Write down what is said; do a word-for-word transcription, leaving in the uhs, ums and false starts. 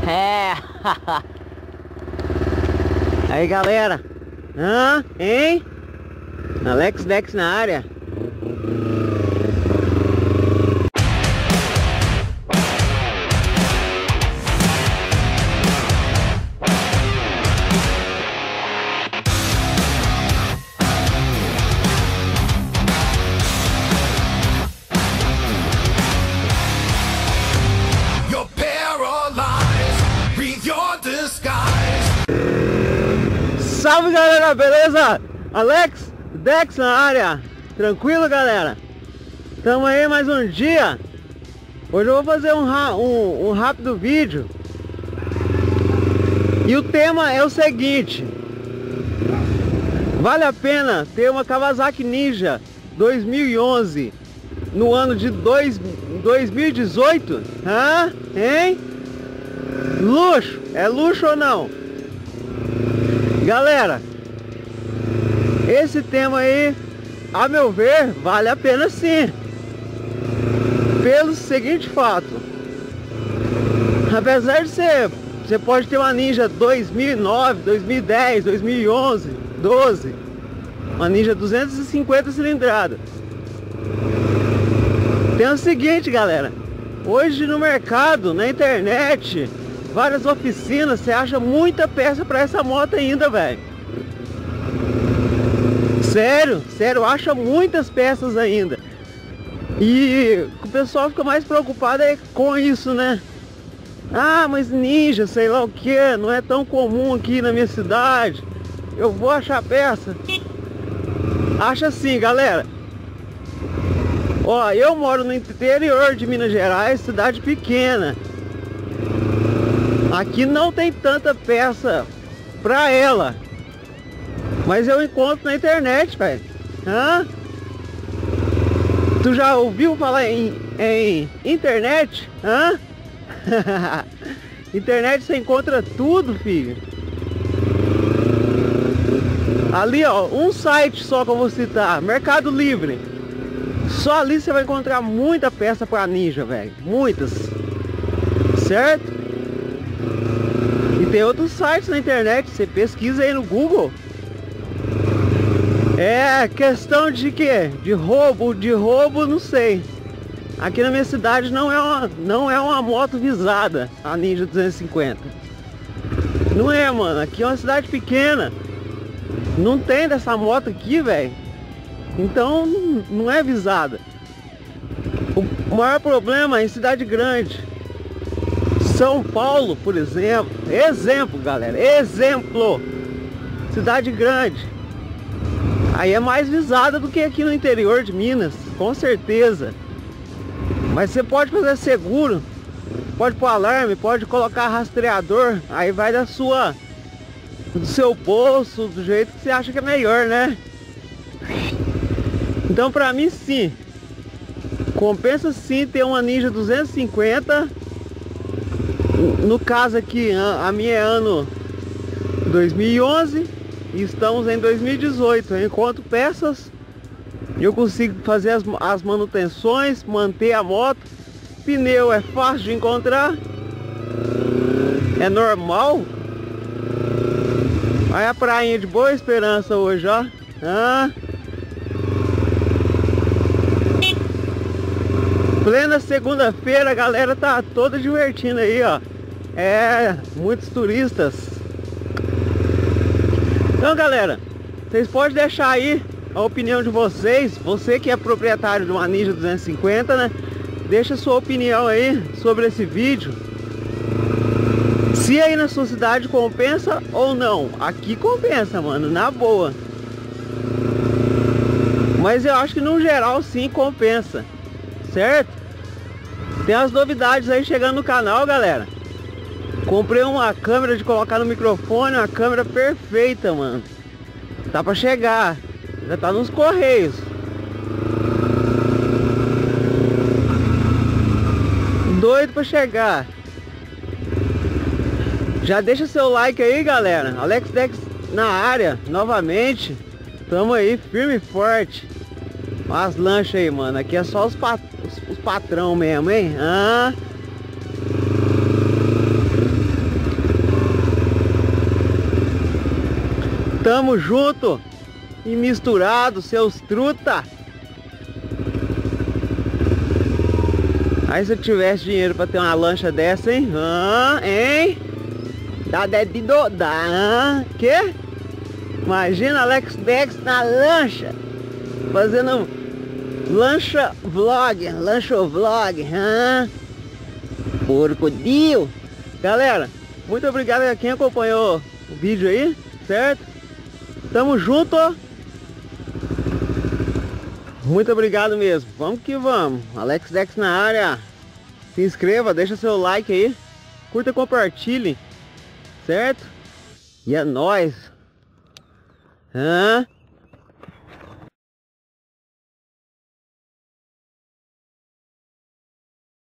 É. Aí, galera. Hã? Hein? Alex Dex na área. Salve, galera, beleza? Alex Dex na área. Tranquilo, galera? Tamo aí mais um dia. Hoje eu vou fazer um, um, um rápido vídeo. E o tema é o seguinte: vale a pena ter uma Kawasaki Ninja dois mil e onze no ano de dois, dois mil e dezoito? Hã? Hein? Luxo? É luxo ou não? Galera, esse tema aí, a meu ver, vale a pena sim. Pelo seguinte fato: apesar de ser, você pode ter uma Ninja dois mil e nove, dois mil e dez, dois mil e onze, doze, uma Ninja duzentos e cinquenta cilindrada. Tem o seguinte, galera: hoje no mercado, na internet, várias oficinas, você acha muita peça para essa moto ainda, velho. Sério, sério, acha muitas peças ainda. E o pessoal fica mais preocupado é com isso, né? Ah, mas Ninja, sei lá o que, não é tão comum aqui na minha cidade. Eu vou achar peça. Acha sim, galera. Ó, eu moro no interior de Minas Gerais, cidade pequena. Aqui não tem tanta peça pra ela, mas eu encontro na internet, velho. Hã? Tu já ouviu falar em, em internet? Hã? Internet você encontra tudo, filho. Ali, ó, um site só que eu vou citar, Mercado Livre. Só ali você vai encontrar muita peça pra Ninja, velho. Muitas. Certo? E tem outros sites na internet, você pesquisa aí no Google. É questão de quê? De roubo, de roubo, não sei. Aqui na minha cidade não é uma, não é uma moto visada, a Ninja duzentos e cinquenta. Não é, mano, aqui é uma cidade pequena. Não tem dessa moto aqui, velho. Então não é visada. O maior problema é em cidade grande. São Paulo, por exemplo. Exemplo, galera. Exemplo. Cidade grande. Aí é mais visada do que aqui no interior de Minas. Com certeza. Mas você pode fazer seguro. Pode pôr alarme. Pode colocar rastreador. Aí vai da sua... do seu bolso. Do jeito que você acha que é melhor, né? Então pra mim sim. Compensa sim ter uma Ninja duzentos e cinquenta. No caso aqui, a minha é ano dois mil e onze e estamos em dois mil e dezoito. Eu encontro peças, eu consigo fazer as, as manutenções, manter a moto. Pneu é fácil de encontrar, é normal. Aí a prainha de Boa Esperança hoje, ó. Ah. Plena segunda-feira, a galera tá toda divertindo aí, ó. É, muitos turistas. Então, galera, vocês podem deixar aí a opinião de vocês. Você que é proprietário de uma Ninja duzentos e cinquenta, né? Deixa sua opinião aí sobre esse vídeo. Se aí na sua cidade compensa ou não. Aqui compensa, mano, na boa. Mas eu acho que no geral sim compensa. Certo? Tem as novidades aí chegando no canal, galera. Comprei uma câmera de colocar no microfone, uma câmera perfeita, mano. Tá pra chegar. Já tá nos correios. Doido pra chegar. Já deixa seu like aí, galera. Alex Dex na área, novamente. Tamo aí, firme e forte. As lanchas aí, mano. Aqui é só os, pat... os, os patrão mesmo, hein? Ah. Tamo junto e misturado, seus truta. Aí se eu tivesse dinheiro pra ter uma lancha dessa, hein? Ah, hein? Dá de dodar, hein? Quê? Imagina Alex Dex na lancha, fazendo lancha vlog, lancha vlog, hã? Porco dio. Galera, muito obrigado a quem acompanhou o vídeo aí, certo? Tamo junto. Muito obrigado mesmo. Vamos que vamos. Alex Dex na área. Se inscreva, deixa seu like aí. Curta e compartilhe. Certo? E é nóis. Hã?